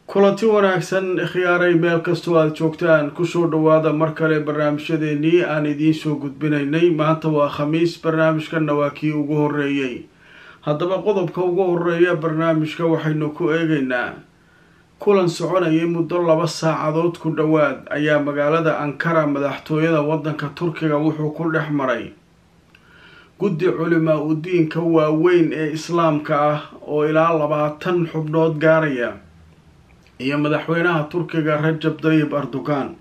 kulanti wanaagsan khiyaaray meel kastoo aad joogtaan kusoo dhawaada mar kale barnaamijyadeennii aan idiin soo gudbinaynay maanta waa khamiis barnaamijkanna waa kii ugu horreeyey haddaba qodobka ugu horreeya barnaamijka waxaynu ku eegaynaa kulan soconayay muddo 2 saacadood ku dhowaad ayaa magaalada Ankara madaxtooyada waddanka Turkiga wuxuu ku dhex maray guddi culimaa u diinka waaweyn ee islaamka ah oo ilaa 20 xubnood gaaraya iyo madaxweynaha Turkiga Rajab Tayyip Erdogan.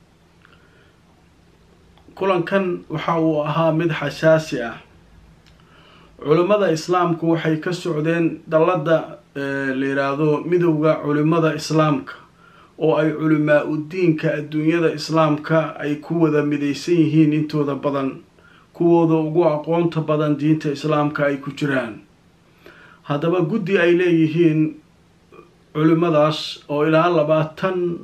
kulankan waxa uu ahaa mid xasaasi ah. culimada islaamku waxay ka socdeen dalada leeraado midowga culimada islaamka oo ay culimaa u diinka adduunyada islaamka ay ku wada midaysan yihiin intooda badan kuwooda ugu aqoonta badan diinta islaamka ay ku jiraan. haddaba guddi ay leeyihiin culimadaas oo ilaa 20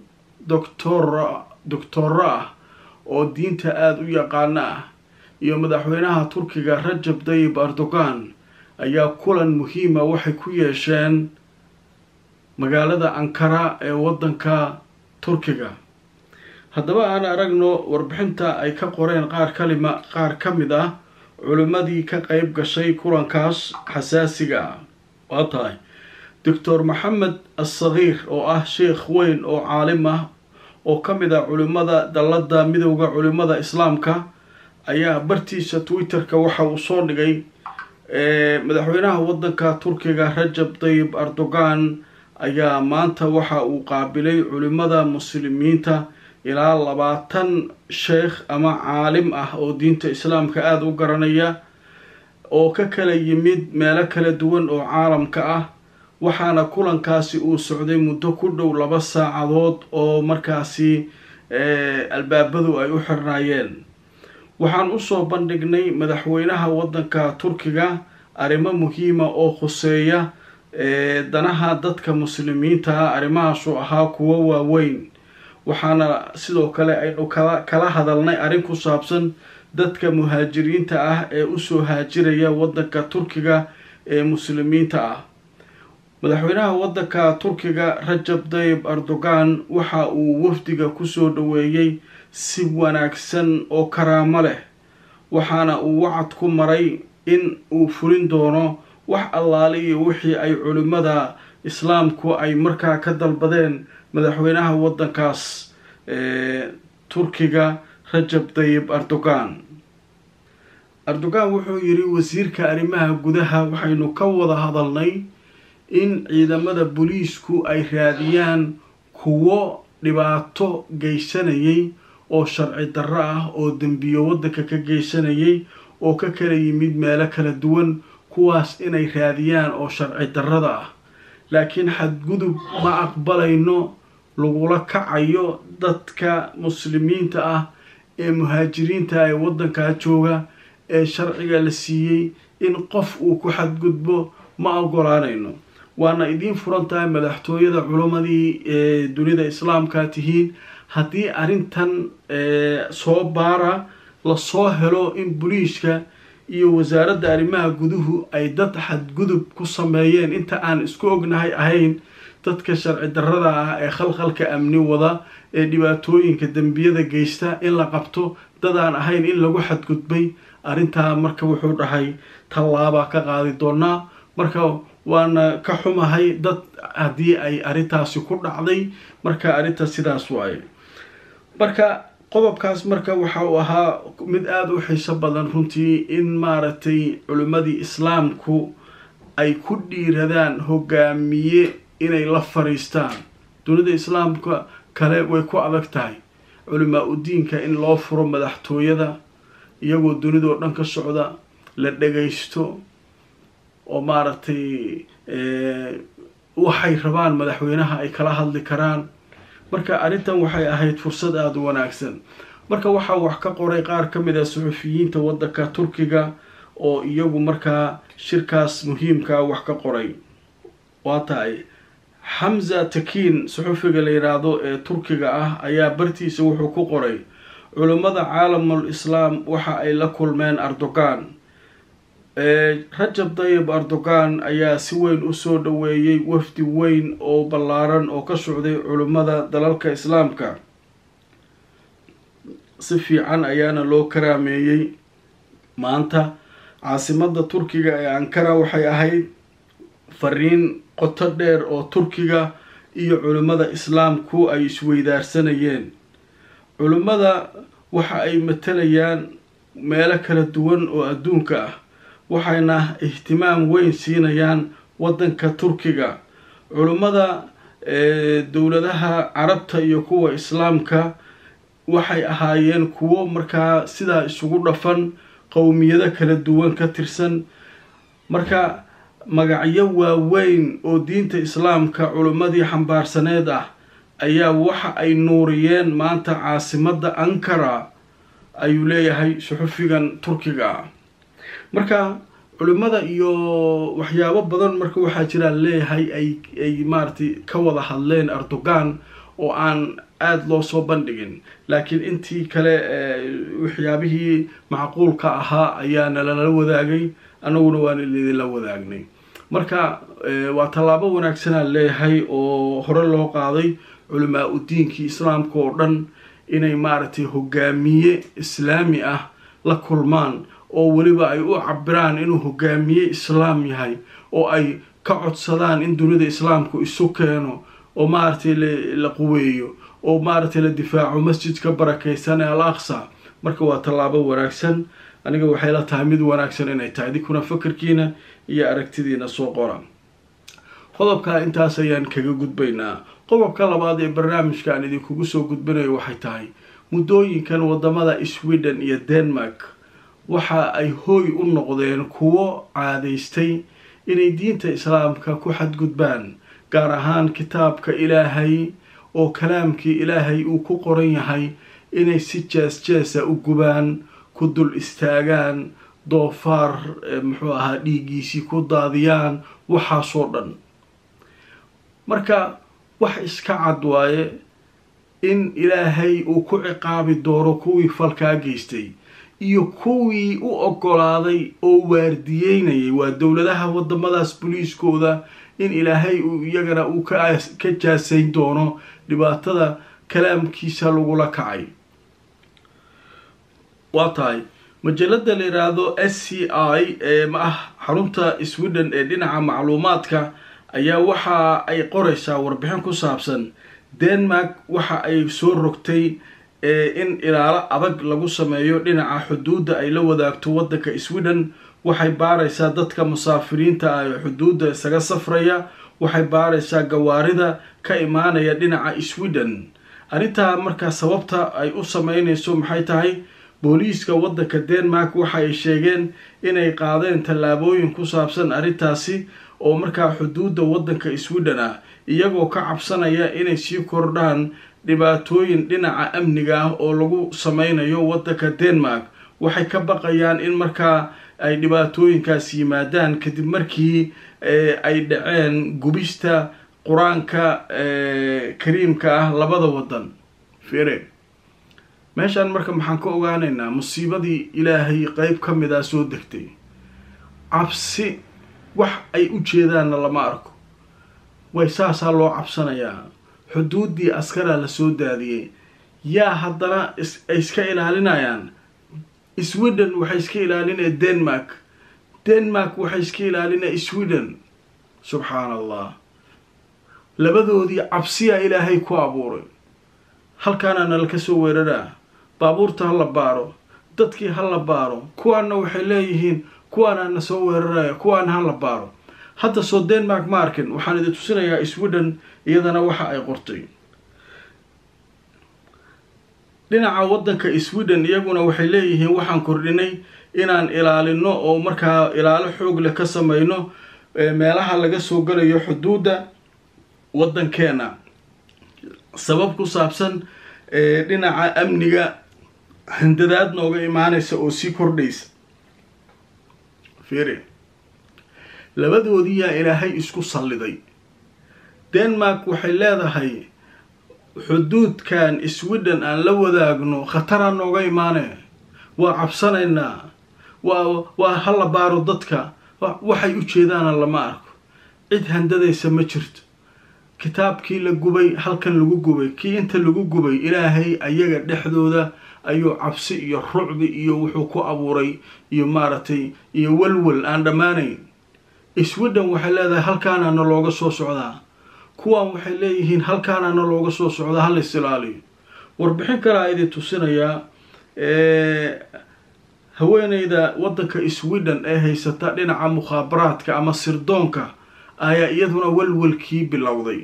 doctor ah oo diinta aad u yaqaan ah iyo madaxweynaha Turkiga Rajab Tayyip Erdogan ayaa kulan muhiim ah waxay ku yeesheen magaalada Ankara ee waddanka Turkiga. haddaba aan aragno warbixinta ay ka qoreen qaar ka mid ah culimadii ka qayb gashay kulankaas xasaasiga ah. waa tahay دكتور محمد الصغير oo sheekh weyn oo caalim ah oo kamid ah culimada dalada midowga culimada islaamka ayaa bartiisa Twitter-ka waxa uu soo dhigay madaxweynaha waddanka Turkiga Rajab Tayyip Erdogan ayaa maanta waxa uu qaabilay culimada muslimiinta ilaa 20 sheekh ama caalim ah oo diinta islaamka aad u garanaya oo ka kala yimid meelo kala duwan oo caalamka ah. waxaana kulankaasi uu socday muddo ku dhow 2 saacadood oo markaasi albaabadu ay u xirnaayeen. waxaan u soo bandhignay madaxweynaha waddanka Turkiga arrimo muhiim ah oo khuseeya danaha dadka muslimiinta ah. arrimahaas oo ahaa kuwa waaweyn. waxaana sidoo kale aynu kala hadalnay arrin ku saabsan dadka muhaajiriinta ah ee u soo haajiraya waddanka Turkiga ee muslimiinta ah. madaxweynaha waddanka Turkiga Rajab Tayyip Erdogan waxa uu wafdiga ku soo dhaweeyay si wanaagsan oo karaamo leh waxaana uu wacad ku maray in uu fulin doono wax allaale iyo wixii ay culimada islaamku ay markaa ka dalbadeen madaxweynaha waddankaas Turkiga Rajab Tayyip Erdogan. Erdogan wuxuu yiri wasiirka arrimaha gudaha waxaynu ka wada hadalnay in ciidamada booliisku ay raadiyaan kuwo dhibaato geysanayay oo sharci darro ah oo dambiyo waddanka ka geysanayay oo ka kala yimid meelo kala duwan kuwaas inay raadiyaan oo sharci darrada ah. laakiin xadgudub ma aqbalayno lagula kacayo dadka muslimiinta ah ee muhaajiriinta ee waddanka jooga ee sharciga la siiyay in qof uu ku xadgudbo ma ogolaanayno. waana idiin furan tahay madaxtooyada culimadii dunida islaamka tihiin haddii arrintan soo baara la soo helo in booliiska iyo wasaaradda arrimaha guduhu ay dad xadgudub ku sameeyeen inta aan isku ognahay ahayn dadka sharci darrada ah ee khalkhalka amni wada ee dhibaatooyinka dambiyada geysta in la qabto dad aan ahayn in lagu xadgudbay arrintaa marka wuxuu dhahay tallaaba ka qaadi doonaa. marka waana ka xumahay dad haddii ay arrintaasi ku dhacday marka arrinta sidaas waaye. marka qodobkaas marka waxa uu ahaa mid aad u xiiso badan runtii in maaragtay culimadii islaamku ay ku dhiiradaan hogaamiye inay la fariistaan. dunida islaamka kale way ku adag tahay culimaa u diinka in loo furo madaxtooyada iyagoo dunidoo dhan ka socda la dhagaysto oo maaragtay waxay rabaan madaxweynaha ay kala hadli karaan. marka arrintan waxay ahayd fursad aad u wanaagsan. marka waxaa wax ka qoray qaar ka mid ah suxufiyiinta waddanka Turkiga oo iyagu markaa shirkaas muhiimka wax ka qoray. waa tahay Hamza Takin suxufiga la yiraahdo ee Turkiga ah ayaa bartiisa wuxuu ku qoray culimada caalamul islaam waxa ay la kulmeen Erdogan Rajab Tayyip Erdogan ayaa si weyn u soo dhaweeyay wafdi weyn oo ballaaran oo ka socday culimada dalalka islaamka. Si fiican ayaana loo karaameeyay. Maanta caasimadda Turkiga ee Ankara waxay ahayd fariin qoto dheer oo Turkiga iyo culimada islaamku ay isweydaarsanayeen. Culimada waxa ay matalayaan meelo kala duwan oo adduunka ah, waxayna ihtimaam weyn siinayaan waddanka Turkiga. Culimada dowladaha Carabta iyo kuwa Islaamka waxay ahaayeen kuwo markaa sidaa isugu dhafan, qowmiyada kala duwan ka tirsan. Marka magacyo waaweyn oo diinta Islaamka culimadii xambaarsaneed ah ayaa waxa ay nuuriyeen maanta caasimadda Ankara ayuu leeyahay suxufigan Turkiga. Marka culimada iyo waxyaabo badan marka waxaa jira leeyahay ay maartay ka wada hadleen Erdogan oo aan aad loo soo bandhigin, laakiin intii kale waxyaabihii macquulka ahaa ayaa nala wadaagay, anaguna waan idinla wadaagnay. Marka waa tallaabo wanaagsan leeyahay oo hore loo qaaday culimaa u diinkii islaamka oo dhan inay maartay hogaamiye islaami ah la kulmaan oo waliba ay u cabiraan inuu hogaamiye islaam yahay oo ay ka codsadaan in dunida islaamku isu keeno oo maartay la quweeyo oo maartay la difaaco masjidka barakeysan ee Al-Aqsa. Marka waa tallaabo wanaagsan. aniga waxay la tahay mid wanaagsan inay tahay dikuna fikirkiina iyo aragtidiina soo qora. qodobka intaas ayaan kaga gudbaynaa. qodobka labaad ee barnaamijka aan idinku soo gudbinayo waxay tahay muddooyinkan wadamada Sweden iyo Denmark waxa ay hooy u noqdeen kuwo caadaystay inay diinta islaamka ku xadgudbaan, gaar ahaan kitaabka Ilaahay oo kalaamkii Ilaahay uu ku qoran yahay inay si jees-jeesa u gubaan, ku dul istaagaan, doofaar dhiigiisii ku daadiyaan, waxaasoo dhan. Marka wax iska cad waaye in Ilaahay uu ku ciqaabi doono kuwii falkaa geystay iyo kuwii u ogolaaday oo waardiyeynayay waa dowladaha wadamadaas booliiskooda, in Ilaahay uu iyagana uu ka jaasayn doono dhibaatada kalaamkiisa lagula kacay. waa tahay majalada la yiraahdo SCI ee xarunta Sweden ee dhinaca macluumaadka ayaa waxa ay qoraysaa warbixin ku saabsan Denmark waxa ay soo rogtay in ilaalo adag lagu sameeyo dhinaca xuduudda ay la wadaagto waddanka Sweden. waxay baaraysaa dadka musaafiriinta ah ee xuduudda isaga safraya, waxay baaraysaa gawaarida ka imaanaya dhinaca Sweden. arrinta marka sababta ay u sameynayso maxay tahay? booliiska waddanka Denmark waxa ay sheegeen inay qaadeen tallaabooyin ku saabsan arrintaasi oo markaa xuduudda waddanka Sweden ah, iyagoo ka cabsanaya inay sii kordhaan dhibaatooyin dhinaca amniga ah oo lagu sameynayo waddanka Denmark. waxay ka baqayaan in markaa ay dhibaatooyinkaas yimaadaan kadib markii ay dhaceen gubista quraanka kariimka ah labada wadan. fiire meeshaan marka maxaan ka ogaanaynaa musiibadii Ilaahay qayb ka mid ah soo degtay. cabsi wax ay u jeedaanna lama arko, way saasaa loo cabsanayaa. xuduuddii askara la soo daadiyey, yaa haddana ay iska ilaalinayaan. Sweden waxay iska ilaalinayaan Denmark, Denmark waxay iska ilaalinayaan Sweden. subxaanallah, labadoodii cabsiya Ilaahay ku abuuray. halkaana nala ka soo weeraraa, baabuurta hala baaro, dadkii hala baaro, kuwaana waxay leeyihiin kuwaana na soo weeraraya, kuwaana hala baaro. hadda soo Denmark ma arkin. waxaan idin tusinayaa Sweden iyadana waxa ay qortay. dhinaca waddanka Sweden iyaguna waxay leeyihiin waxaan kordhinay inaan ilaalino oo markaa ilaalo xoog leh ka sameyno meelaha laga soo galayo xuduudda waddankeena, sabab ku saabsan dhinaca amniga handadaad nooga imaanaysa oo sii kordhaysa. fiiri, labadoodii yaa Ilaahay isku salliday. Denmark waxay leedahay xuduudkan Sweden aan la wadaagno khatara nooga imaanay, waa cabsanaynaa, وهلا بارو ضدك waxay u jeedaan lama arko cid handadaysa ma jirto kitaabkii la gubay halkan lagu gubay kii inta lagu gubay ilaahay ayaga dhexdooda ayuu cabsi iyo rucbi iyo wuxuu ku abuuray iyo maaragtay iyo walwal aan dhamaanayn Sweden waxay leedahay halkaana looga soo socdaa kuwan waxay leeyihiin halkaana looga soo socdaa hal islaaliyo warbixin kale ay tusinaya haweeneyda wadanka Sweden ee haysata dhinaca mukhaabaraadka ama sirdoonka ayaa iyaduna walwalkii bilowday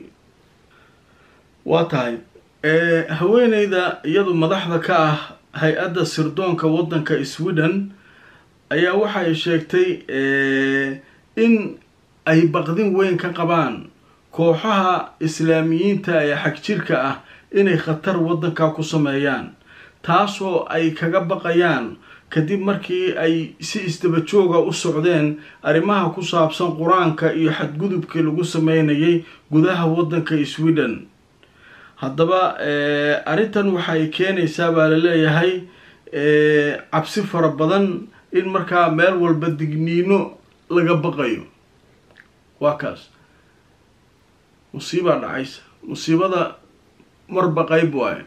waa tahay haweeneyda iyadu madaxda ka ah hay'adda sirdoonka wadanka Sweden ayaa waxay sheegtay in ay baqdin weyn ka qabaan kooxaha islaamiyiinta ee xagjirka ah inay khatar wadanka ku sameeyaan taasoo ay kaga baqayaan kadib markii ay si isdaba jooga u socdeen arrimaha ku saabsan quraanka iyo xadgudubkii lagu sameynayay gudaha wadanka Sweden haddaba arrintan waxay keenaysaa baa la leeyahay cabsi fara badan in markaa meel walba digniino laga baqayo waa kaas musiiba dhacaysa musiibada marba qayb waaye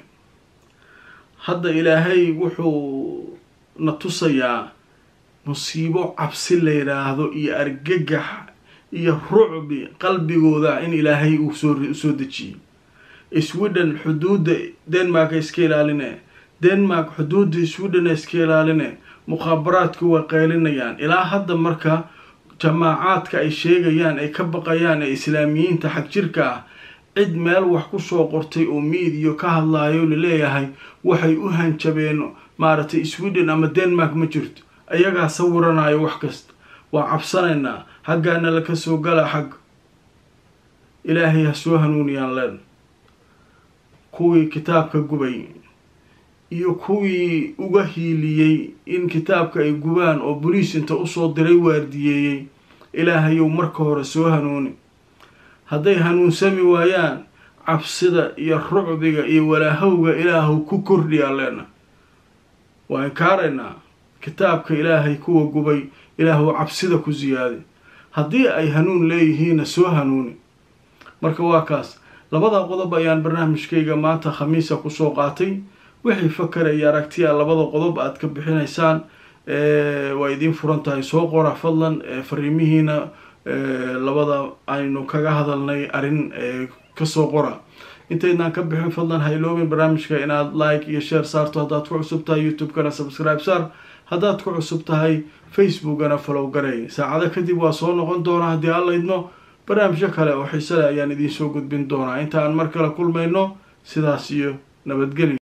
hadda ilaahay wuxuu na tusayaa musiibo cabsi la yiraahdo iyo argagax iyo rucbi qalbigooda in ilaahay uu soo dejiyay Sweden xuduudda Denmark iska ilaalinay Denmark xuduudda Sweden iska ilaalinay mukhaabaraadku waa qeylinayaan ilaa hadda marka jamaacadka ay sheegayaan ay ka baqayaan ee islaamiyiinta xagjirka ah cid meel wax ku soo qortay oo meediyo ka hadlaayo leeyahay waxay u hanjabeen maaragtay Sweden ama Denmark ma jirto ayaga sawiranayo wax kasta waa cabsanaynaa xaggaana la ka soo gala xag ilaahay ha soo hanuuniyaan leen kuwii kitaabka gubay iyo kuwii uga hiiliyay in kitaabka ay gubaan oo booliis inta u soo diray waardiyeeyay ilaahay uu marka hore soo hanuuni hadday hanuunsami waayaan cabsida iyo rucbiga iyo walaahowga ilaahu ku kordhiya leena waa inkaarayna kitaabka ilaahay kuwa gubay ilaahu cabsida ku ziyaadi haddii ay hanuun leeyihiin soo hanuuni marka waa kaas labada qodob ayaan barnaamijkayga maanta khamiisa ku soo qaatay wixii fakaraya aragtiya labada qodob aad ka bixinaysaan waa idin furan tahay soo qora fadlan fariimihiina labada aynu kaga hadalnay arin ka soo qora intaydaan ka bixin fadlan ha iloobin barnaamijka inaad like iyo share saarto haddaad ku cusub tahay YouTube-kana subscribe saar haddaad ku cusub tahay Facebook-ana follow garay saacado kadib waa soo noqon doona haddii alla idmo barnaamijyo kale oo xiiso leh ayaan idiin soo gudbin doonaa inta aan mar kale kulmayno sidaas iyo nabadgelyo